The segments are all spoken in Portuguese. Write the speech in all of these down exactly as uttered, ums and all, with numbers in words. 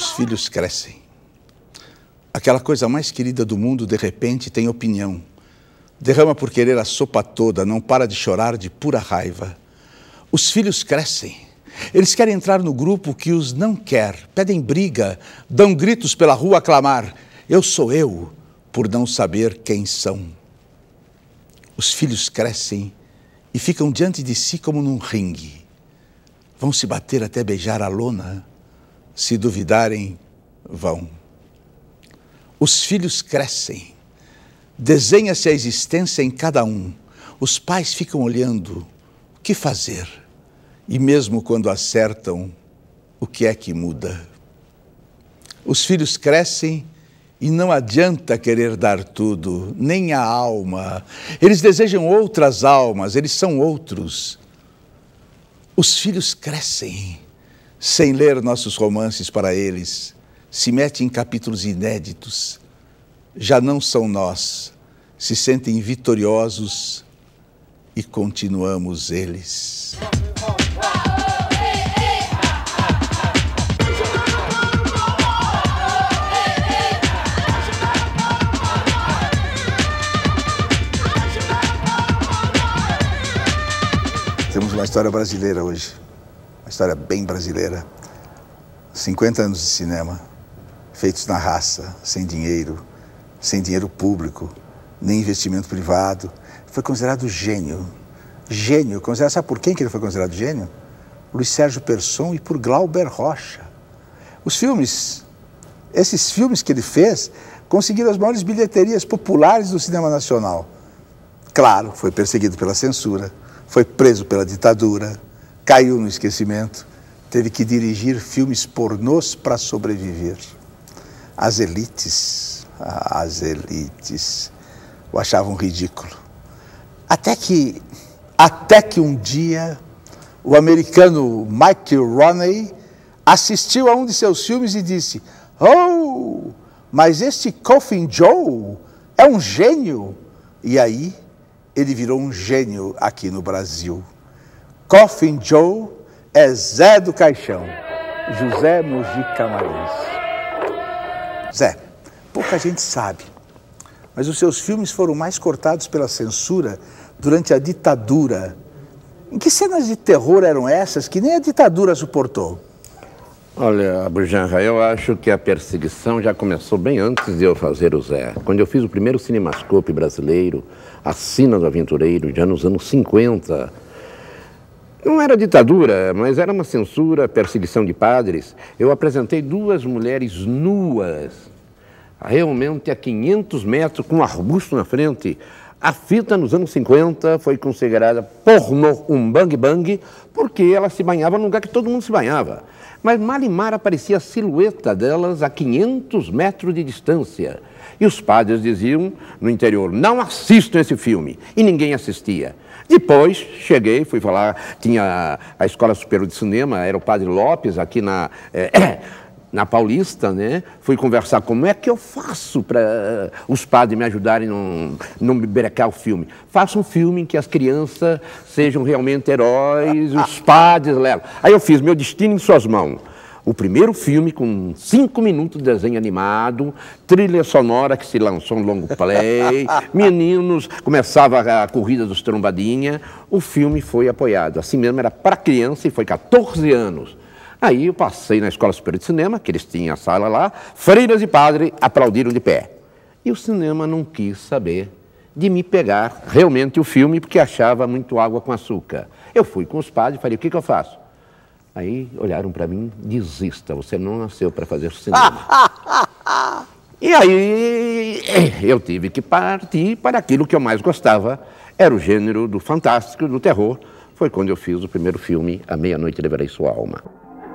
Os filhos crescem. Aquela coisa mais querida do mundo, de repente, tem opinião. Derrama por querer a sopa toda, não para de chorar de pura raiva. Os filhos crescem. Eles querem entrar no grupo que os não quer, pedem briga, dão gritos pela rua a clamar: eu sou eu, por não saber quem são. Os filhos crescem e ficam diante de si como num ringue. Vão se bater até beijar a lona. Se duvidarem, vão. Os filhos crescem. Desenha-se a existência em cada um. Os pais ficam olhando. O que fazer? E mesmo quando acertam, o que é que muda? Os filhos crescem e não adianta querer dar tudo, nem a alma. Eles desejam outras almas, eles são outros. Os filhos crescem, sem ler nossos romances para eles, se metem em capítulos inéditos. Já não são nós, se sentem vitoriosos e continuamos eles. Temos uma história brasileira hoje, uma história bem brasileira. cinquenta anos de cinema, feitos na raça, sem dinheiro, sem dinheiro público, nem investimento privado. Foi considerado gênio. Gênio, considerado, sabe por quem que ele foi considerado gênio? Luiz Sérgio Persson e por Glauber Rocha. Os filmes, esses filmes que ele fez, conseguiram as maiores bilheterias populares do cinema nacional. Claro, foi perseguido pela censura, foi preso pela ditadura, caiu no esquecimento, teve que dirigir filmes pornôs para sobreviver. As elites, as elites, o achavam ridículo. Até que, até que um dia, o americano Mike Roney assistiu a um de seus filmes e disse: "Oh, mas este Coffin Joe é um gênio." E aí, ele virou um gênio aqui no Brasil. Coffin Joe é Zé do Caixão, José Mogi Camarões. Zé, pouca gente sabe, mas os seus filmes foram mais cortados pela censura durante a ditadura. Em que cenas de terror eram essas que nem a ditadura suportou? Olha, Bujanra, eu acho que a perseguição já começou bem antes de eu fazer o Zé. Quando eu fiz o primeiro cinemascope brasileiro, A Sina do Aventureiro, já nos anos cinquenta, não era ditadura, mas era uma censura, perseguição de padres. Eu apresentei duas mulheres nuas, realmente a quinhentos metros, com um arbusto na frente. A fita, nos anos cinquenta, foi considerada pornô, um bang-bang, porque ela se banhava num lugar que todo mundo se banhava. Mas malimar aparecia a silhueta delas a quinhentos metros de distância. E os padres diziam no interior: não assistam esse filme. E ninguém assistia. Depois cheguei, fui falar, tinha a Escola Superior de Cinema, era o Padre Lopes, aqui na, é, na Paulista, né? Fui conversar como é que eu faço para os padres me ajudarem a não, não me brecar o filme. Faça um filme em que as crianças sejam realmente heróis, os padres levam. Aí eu fiz Meu Destino em Suas Mãos. O primeiro filme com cinco minutos de desenho animado, trilha sonora que se lançou um longo play, meninos, começava a corrida dos trombadinha. O filme foi apoiado. Assim mesmo, era para criança e foi quatorze anos. Aí eu passei na Escola Superior de Cinema, que eles tinham a sala lá, freiras e padres aplaudiram de pé. E o cinema não quis saber de me pegar realmente o filme, porque achava muito água com açúcar. Eu fui com os padres e falei: o que que eu faço? Aí olharam para mim: desista, você não nasceu para fazer cinema. E aí eu tive que partir para aquilo que eu mais gostava, era o gênero do fantástico, do terror. Foi quando eu fiz o primeiro filme, A Meia-Noite Levarei Sua Alma.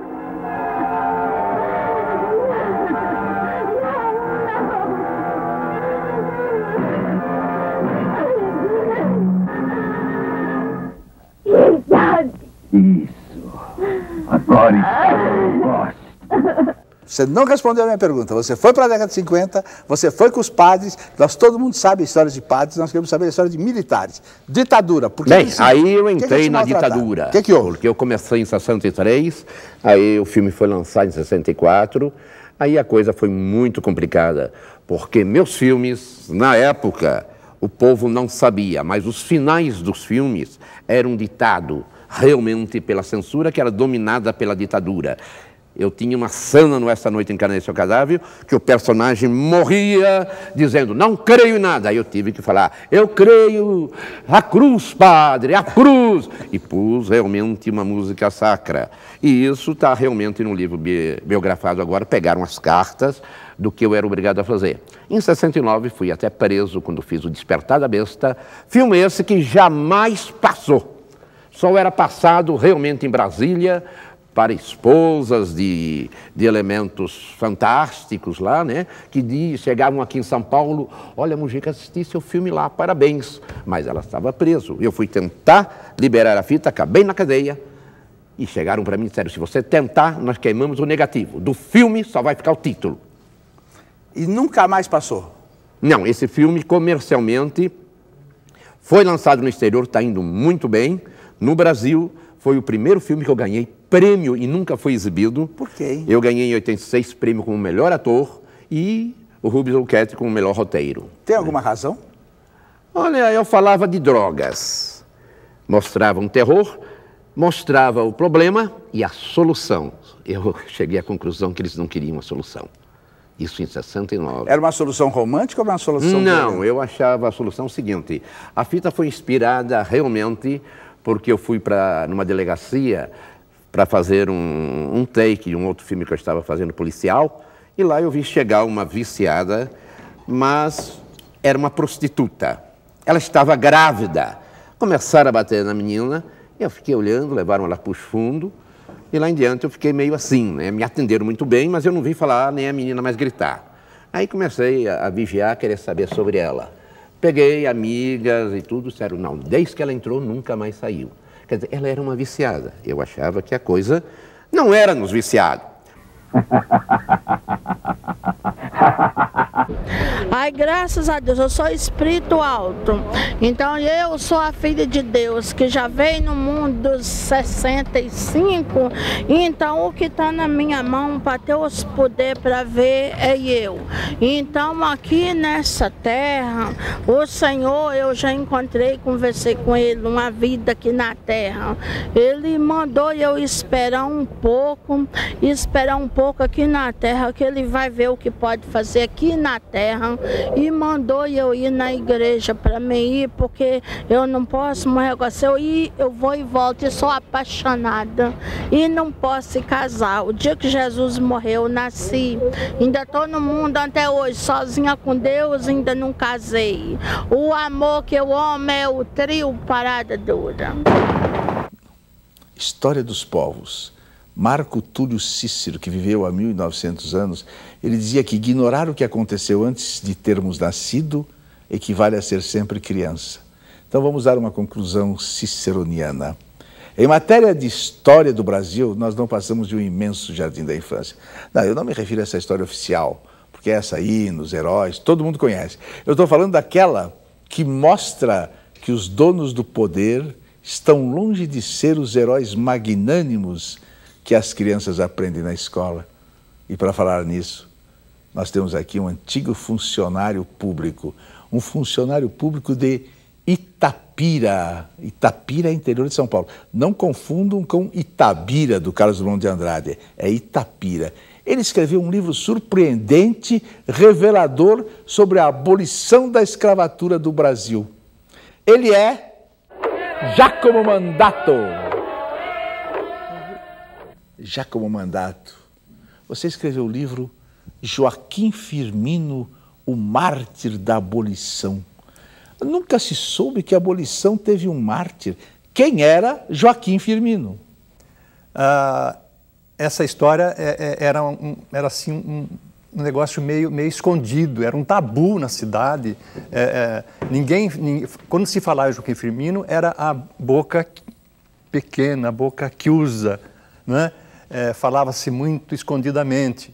Isso. Agora eu gosto. Você não respondeu a minha pergunta. Você foi para a década de cinquenta, você foi com os padres, nós todo mundo sabe a história de padres, nós queremos saber a história de militares. Ditadura. Por que Bem, que se... aí eu entrei que que na ditadura. O que que houve? Porque eu comecei em sessenta e três, aí o filme foi lançado em sessenta e quatro, Aí a coisa foi muito complicada, porque meus filmes, na época, o povo não sabia, mas os finais dos filmes eram ditados realmente pela censura, que era dominada pela ditadura. Eu tinha uma cena no Essa Noite Encarnei Seu Cadáver, que o personagem morria dizendo, não creio em nada. Aí eu tive que falar, eu creio, a cruz, padre, a cruz. E pus realmente uma música sacra. E isso está realmente no livro bi biografado agora, pegaram as cartas do que eu era obrigado a fazer. Em sessenta e nove fui até preso quando fiz o Despertar da Besta, filme esse que jamais passou. Só era passado realmente em Brasília, para esposas de, de elementos fantásticos lá, né? Que de, chegavam aqui em São Paulo, olha, Mujica, assisti seu filme lá, parabéns. Mas ela estava presa. Eu fui tentar liberar a fita, acabei na cadeia, e chegaram para mim e disseram, se você tentar, nós queimamos o negativo. Do filme só vai ficar o título. E nunca mais passou? Não, esse filme comercialmente foi lançado no exterior, está indo muito bem. No Brasil, foi o primeiro filme que eu ganhei prêmio e nunca foi exibido. Por quê? Eu ganhei em oitenta e seis prêmio como melhor ator e o Rubens Alquete como melhor roteiro. Tem alguma razão? Olha, eu falava de drogas. Mostrava um terror, mostrava o problema e a solução. Eu cheguei à conclusão que eles não queriam a solução. Isso em sessenta e nove. Era uma solução romântica ou uma solução... Não, violenta? eu achava a solução seguinte. A fita foi inspirada realmente porque eu fui para numa delegacia para fazer um, um take de um outro filme que eu estava fazendo, policial, e lá eu vi chegar uma viciada, mas era uma prostituta. Ela estava grávida. Começaram a bater na menina, eu fiquei olhando, levaram ela para os fundos, e lá em diante eu fiquei meio assim, né? Me atenderam muito bem, mas eu não vi falar nem a menina mais gritar. Aí comecei a, a vigiar, querer saber sobre ela. Peguei amigas e tudo, disseram, não, desde que ela entrou, nunca mais saiu. Quer dizer, ela era uma viciada. Eu achava que a coisa não era nos viciados. Ai, graças a Deus, eu sou espírito alto. Então eu sou a filha de Deus, que já veio no mundo dos sessenta e cinco. Então o que está na minha mão para ter os poder para ver é eu. Então aqui nessa terra, o Senhor, eu já encontrei, conversei com Ele, uma vida aqui na terra. Ele mandou eu esperar um pouco, esperar um pouco aqui na terra, que Ele vai ver o que pode fazer aqui na terra, e mandou eu ir na igreja para mim ir, porque eu não posso morrer agora. Se eu ir, eu vou e volto, e sou apaixonada, e não posso se casar. O dia que Jesus morreu, eu nasci, ainda estou no mundo até hoje, sozinha com Deus, ainda não casei. O amor que eu amo é o trio Parada Dura. História dos povos. Marco Túlio Cícero, que viveu há mil e novecentos anos, ele dizia que ignorar o que aconteceu antes de termos nascido equivale a ser sempre criança. Então vamos dar uma conclusão ciceroniana. Em matéria de história do Brasil, nós não passamos de um imenso jardim da infância. Não, eu não me refiro a essa história oficial, porque essa aí, nos heróis, todo mundo conhece. Eu estou falando daquela que mostra que os donos do poder estão longe de ser os heróis magnânimos que as crianças aprendem na escola. E para falar nisso, nós temos aqui um antigo funcionário público, um funcionário público de Itapira. Itapira é interior de São Paulo. Não confundam com Itabira, do Carlos Drummond de Andrade, é Itapira. Ele escreveu um livro surpreendente, revelador, sobre a abolição da escravatura do Brasil. Ele é Giacomo Mandato. Giacomo Mandato. Você escreveu o livro Joaquim Firmino, o mártir da abolição. Nunca se soube que a abolição teve um mártir. Quem era Joaquim Firmino? Ah, essa história é, é, era, um, era assim, um, um negócio meio, meio escondido, era um tabu na cidade. É, é, ninguém, ninguém, quando se falava de Joaquim Firmino, era a boca pequena, a boca que usa, né? É, falava-se muito escondidamente.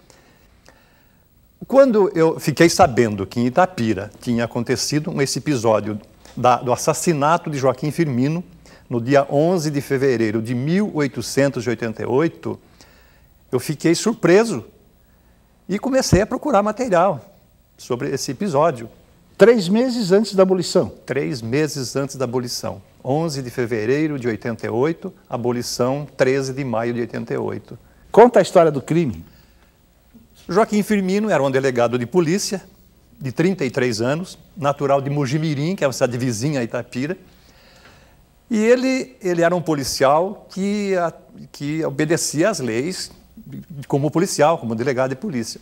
Quando eu fiquei sabendo que em Itapira tinha acontecido esse episódio da, do assassinato de Joaquim Firmino, no dia onze de fevereiro de mil oitocentos e oitenta e oito, eu fiquei surpreso. E comecei a procurar material sobre esse episódio. Três meses antes da abolição. Três meses antes da abolição. onze de fevereiro de oitenta e oito, abolição treze de maio de oitenta e oito. Conta a história do crime. Joaquim Firmino era um delegado de polícia, de trinta e três anos, natural de Mojimirim, que é uma cidade vizinha a Itapira. E ele, ele era um policial que, que obedecia às leis como policial, como delegado de polícia.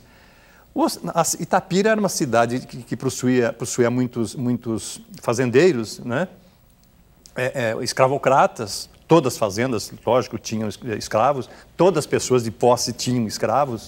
Itapira era uma cidade que, que possuía, possuía muitos, muitos fazendeiros, né? é, é, escravocratas, todas as fazendas, lógico, tinham escravos, todas as pessoas de posse tinham escravos.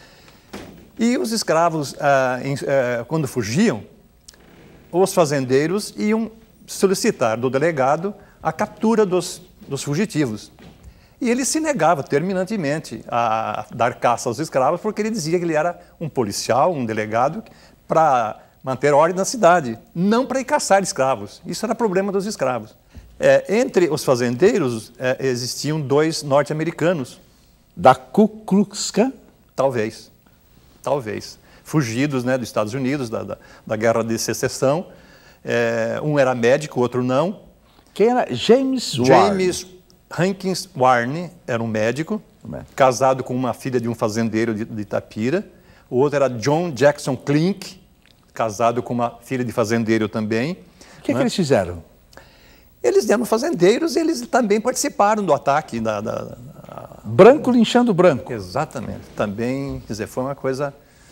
E os escravos, ah, em, ah, quando fugiam, os fazendeiros iam solicitar do delegado a captura dos, dos fugitivos. E ele se negava terminantemente a dar caça aos escravos, porque ele dizia que ele era um policial, um delegado, para manter ordem na cidade, não para ir caçar escravos. Isso era problema dos escravos. É, entre os fazendeiros é, existiam dois norte-americanos. Da Ku Klux Klan? Talvez, talvez. Fugidos, né, dos Estados Unidos, da, da, da Guerra de Secessão. É, um era médico, o outro não. Quem era? James James Hankins Warne era um médico, casado com uma filha de um fazendeiro de, de Itapira. O outro era John Jackson Klink, casado com uma filha de fazendeiro também. O que, né? que eles fizeram? Eles eram fazendeiros e eles também participaram do ataque. Da, da, da... Branco linchando branco. Exatamente. Também, quer dizer, foi uma coisa...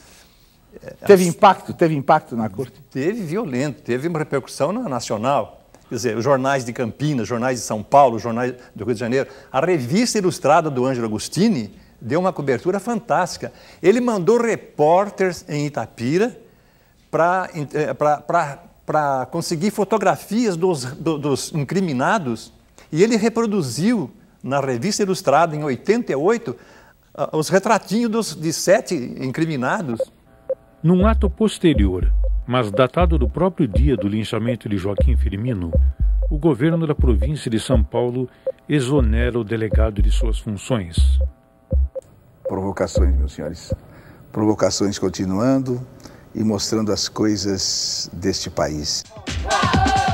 Teve impacto? Teve impacto na corte? Teve violento, teve uma repercussão nacional. Quer dizer, os jornais de Campinas, jornais de São Paulo, jornais do Rio de Janeiro. A revista ilustrada do Ângelo Agostini deu uma cobertura fantástica. Ele mandou repórteres em Itapira para conseguir fotografias dos, do, dos incriminados, e ele reproduziu na revista ilustrada, em oitenta e oito, os retratinhos dos, de sete incriminados. Num ato posterior, mas datado do próprio dia do linchamento de Joaquim Firmino, o governo da província de São Paulo exonera o delegado de suas funções. Provocações, meus senhores. Provocações continuando e mostrando as coisas deste país.